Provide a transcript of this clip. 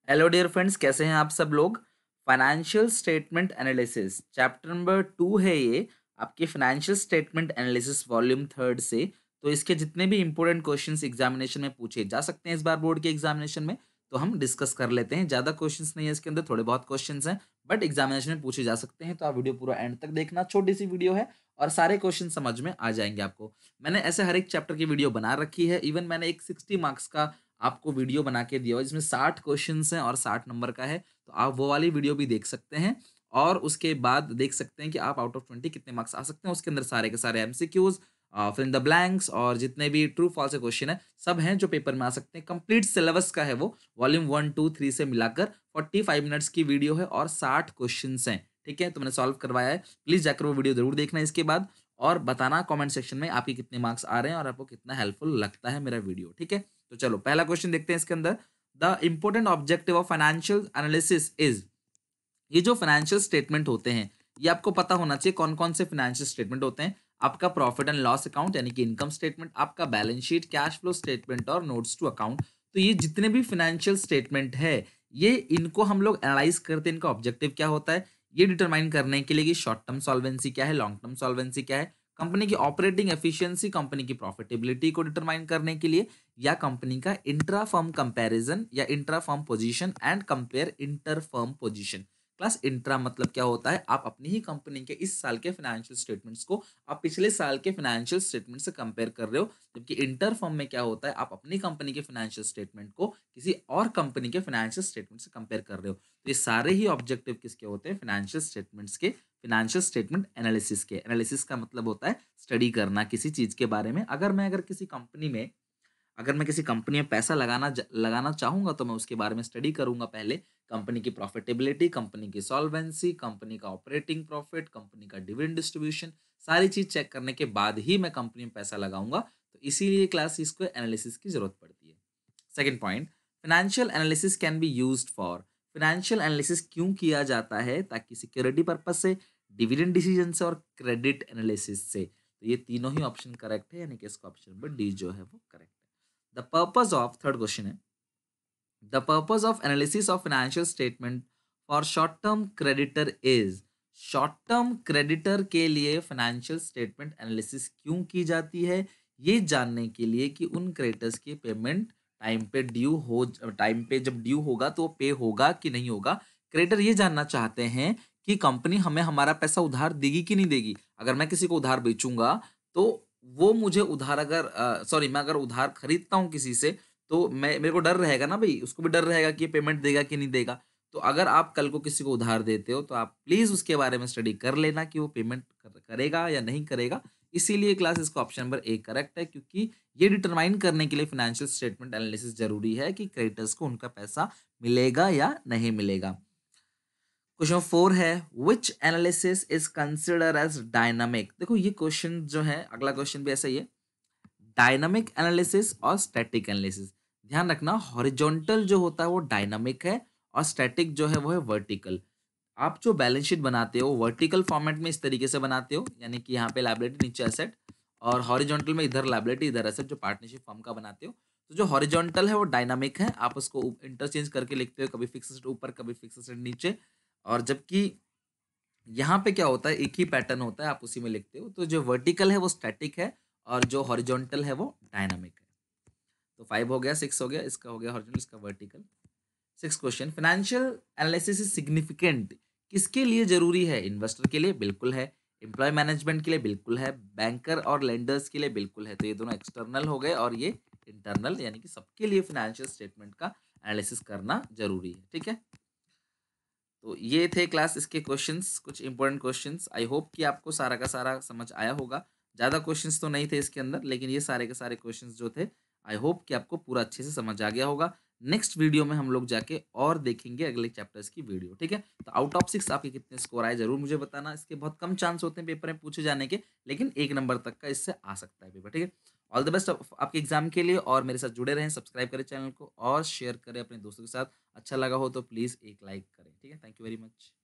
Hello dear friends, कैसे हैं आप सब लोग। Financial statement analysis chapter number 2 है ये आपके financial statement analysis volume third से। तो इसके जितने भी इंपॉर्टेंट क्वेश्चंस एग्जामिनेशन में पूछे जा सकते हैं इस बार बोर्ड के एग्जामिनेशन में, तो हम डिस्कस कर लेते हैं। ज़्यादा क्वेश्चंस नहीं है इसके अंदर, थोड़े बहुत क्वेश्चंस हैं बट एग्जामिनेशन में पूछे जा सकते हैं। तो आप वीडियो पूरा एंड तक देखना, छोटी सी वीडियो है और सारे क्वेश्चन समझ में आ जाएंगे आपको। मैंने ऐसे हर एक चैप्टर की वीडियो बना रखी है। इवन मैंने एक 60 मार्क्स का आपको वीडियो बना के दिया हुआ है जिसमें 60 क्वेश्चंस हैं और 60 नंबर का है। तो आप वो वाली वीडियो भी देख सकते हैं और उसके बाद देख सकते हैं कि आप आउट ऑफ 20 कितने मार्क्स आ सकते हैं। उसके अंदर सारे के सारे MCQs, fill in the blanks और जितने भी ट्रू फॉल्स क्वेश्चन है सब हैं जो पेपर में आ सकते हैं। कंप्लीट सिलेबस का है वो, वॉल्यूम 1 2 3 से मिलाकर 45 मिनट्स की वीडियो है और 60 क्वेश्चंस हैं। ठीक है, तो मैंने सॉल्व करवाया है। प्लीज जाकर वो वीडियो जरूर देखना इसके बाद और बताना कमेंट सेक्शन में आपके कितने मार्क्स आ रहे हैं और आपको कितना हेल्पफुल लगता है मेरा वीडियो। ठीक है, तो चलो पहला क्वेश्चन देखते हैं इसके अंदर। The important objective of financial analysis is. ये जो फाइनेंशियल स्टेटमेंट होते हैं ये आपको पता होना चाहिए कौन कौन से फाइनेंशियल स्टेटमेंट होते हैं। आपका प्रॉफिट एंड लॉस अकाउंट यानी कि इनकम स्टेटमेंट, आपका balance sheet, cash flow statement और नोट्स टू अकाउंट। तो ये जितने भी फाइनेंशियल स्टेटमेंट है ये इनको हम लोग एनालाइज करते हैं। इनका ऑब्जेक्टिव क्या होता है ये डिटरमाइन करने के लिए कि शॉर्ट टर्म सॉल्वेंसी क्या है, लॉन्ग टर्म सॉल्वेंसी क्या है, कंपनी की ऑपरेटिंग एफिशिएंसी, कंपनी की प्रॉफिटेबिलिटी को डिटरमाइन करने के लिए, या कंपनी का इंट्रा फर्म कंपैरिजन या intra firm position and compare inter firm position. Class intra मतलब क्या होता है, आप अपनी ही कंपनी के इस साल के फाइनेंशियल स्टेटमेंट्स को आप पिछले साल के फाइनेंशियल स्टेटमेंट से कंपेयर कर रहे हो। जबकि इंटर फर्म में क्या होता है, आप अपनी कंपनी के फाइनेंशियल स्टेटमेंट को किसी और कंपनी के फाइनेंशियल स्टेटमेंट से कंपेयर कर रहे हो। तो ये सारे ही ऑब्जेक्टिव किसके होते हैं, फाइनेंशियल स्टेटमेंट्स के, फाइनेंशियल स्टेटमेंट एनालिसिस के। एनालिसिस का मतलब होता है स्टडी करना किसी चीज के बारे में। अगर मैं किसी कंपनी में पैसा लगाना चाहूंगा तो मैं उसके बारे में स्टडी करूंगा पहले। कंपनी की प्रॉफिटेबिलिटी, कंपनी की सॉल्वेंसी, कंपनी का ऑपरेटिंग प्रॉफिट, कंपनी का डिविडेंड डिस्ट्रीब्यूशन, सारी चीज चेक करने के बाद ही मैं कंपनी में पैसा लगाऊंगा। तो इसीलिए क्लास इसको एनालिसिस की जरूरत पड़ती है। Second point, financial analysis can be used for. Financial analysis क्यों किया जाता है, ताकि सिक्योरिटी पर्पस से, डिविडेंड डिसीजन से और क्रेडिट एनालिसिस से। तो ये तीनों ही ऑप्शन करेक्ट है, यानी कि इसका ऑप्शन नंबर डी जो है वो करेक्ट है। The purpose of, third question है, the purpose of analysis of financial statement for short term creditor is. Short term creditor के लिए फाइनेंशियल स्टेटमेंट एनालिसिस क्यों की जाती है, ये जानने के लिए कि उन क्रेडिटर्स की पेमेंट टाइम पे जब ड्यू होगा तो वो पे होगा कि नहीं होगा। क्रेडिटर ये जानना चाहते हैं कि कंपनी हमें हमारा पैसा उधार देगी कि नहीं देगी। अगर मैं किसी को उधार बेचूंगा तो वो मुझे उधार अगर सॉरी मैं अगर उधार खरीदता हूँ किसी से, तो मैं मेरे को डर रहेगा ना भाई, उसको भी डर रहेगा कि ये पेमेंट देगा कि नहीं देगा। तो अगर आप कल को किसी को उधार देते हो तो आप प्लीज उसके बारे में स्टडी कर लेना कि वो पेमेंट करेगा या नहीं करेगा। इसीलिए क्लास इसका ऑप्शन नंबर ए करेक्ट है, क्योंकि ये डिटरमाइन करने के लिए फाइनेंशियल स्टेटमेंट एनालिसिस जरूरी है कि क्रेडिटर्स को उनका पैसा मिलेगा या नहीं मिलेगा। क्वेश्चन 4 है, which analysis is consider as dynamic. देखो ये क्वेश्चन जो है, अगला क्वेश्चन भी ऐसा ही है, डायनामिक एनालिसिस और स्टैटिक एनालिसिस। ध्यान रखना, हॉरिजॉन्टल जो होता है वो डायनामिक है और स्टैटिक जो है वो है वर्टिकल। आप जो बैलेंस शीट बनाते हो वर्टिकल फॉर्मेट में इस तरीके से बनाते हो, यानी कि यहाँ पे लायबिलिटी नीचे एसेट, और हॉरिजॉन्टल में इधर लायबिलिटी इधर एसेट, जो पार्टनरशिप फॉर्म का बनाते हो। तो जो हॉरिजॉन्टल है वो डायनामिक है, आप उसको इंटरचेंज करके लिखते हो, कभी फिक्स एसेट ऊपर कभी फिक्स एसेट नीचे। और जबकि यहाँ पे क्या होता है, एक ही पैटर्न होता है, आप उसी में लिखते हो। तो जो वर्टिकल है वो स्टैटिक है और जो हॉरिजॉन्टल है वो डायनामिक है। तो 5 हो गया, 6 हो गया, इसका हो गया हॉरिजॉन्टल, इसका vertical. 6 question, financial analysis is significant किसके लिए जरूरी है। इन्वेस्टर के लिए बिल्कुल है, एम्प्लॉय मैनेजमेंट के लिए बिल्कुल है, बैंकर और लेंडर्स के लिए बिल्कुल है। तो ये दोनों एक्सटर्नल हो गए और ये इंटरनल, यानी कि सबके लिए फाइनेंशियल स्टेटमेंट का एनालिसिस करना जरूरी है। ठीक है, तो ये थे क्लास इसके क्वेश्चंस, कुछ इंपॉर्टेंट क्वेश्चंस। आई होप कि आपको सारा का सारा समझ आया होगा। ज़्यादा क्वेश्चंस तो नहीं थे इसके अंदर, लेकिन ये सारे के सारे क्वेश्चंस जो थे, आई होप कि आपको पूरा अच्छे से समझ आ गया होगा। नेक्स्ट वीडियो में हम लोग जाके और देखेंगे अगले चैप्टर्स की वीडियो। ठीक है, तो आउट ऑफ 6 आपके कितने स्कोर आए जरूर मुझे बताना। इसके बहुत कम चांस होते हैं पेपर में पूछे जाने के, लेकिन 1 नंबर तक का इससे आ सकता है पेपर। ठीक है, ऑल द बेस्ट आपके एग्जाम के लिए, और मेरे साथ जुड़े रहें, सब्सक्राइब करें चैनल को और शेयर करें अपने दोस्तों के साथ। अच्छा लगा हो तो प्लीज़ एक लाइक करें। ठीक है, थैंक यू वेरी मच।